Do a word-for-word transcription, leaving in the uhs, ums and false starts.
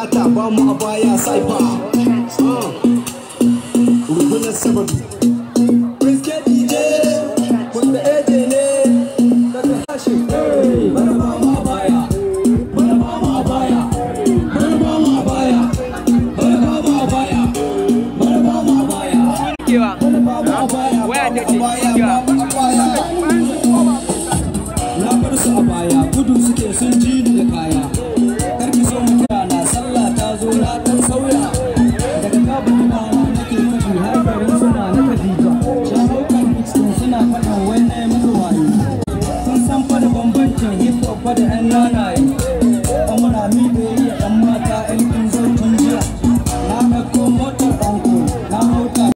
bukata ba mu a baya saifa rubunan sababi Brisket D J wanda eje ne daga hashi bana ba mu a baya bana ba mu a baya bana ba mu a baya bana ba mu a baya bana ba mu a baya Kewa, waya ta ce,